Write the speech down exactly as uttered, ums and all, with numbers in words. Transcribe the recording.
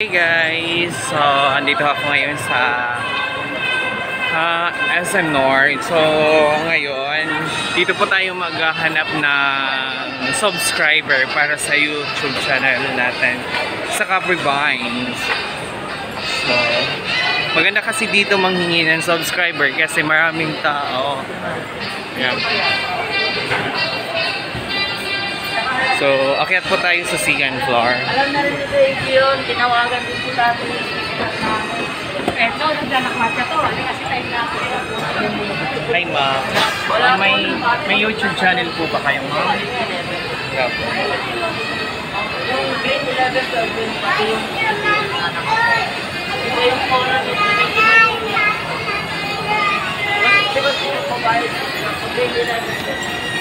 Hey guys! So, andito ako ngayon sa uh, S M North. So, ngayon, dito po tayo maghahanap ng subscriber para sa YouTube channel natin sa Capri Vines. So, maganda kasi dito manghingi ng subscriber kasi maraming tao. Yan. So, akyat po tayo sa second floor. Alam na rin ito yun, tinawagan din po natin yung namin. Eto, nagdanak matcha to, ano kasi tayo natin. Hi ma'am. May, may YouTube channel po ba kayo ma'am? Yeah. Yung grade eleven, twelve, pati yung anak ko. Iba yung corner nito. Di ba sila po ba yung grade eleven?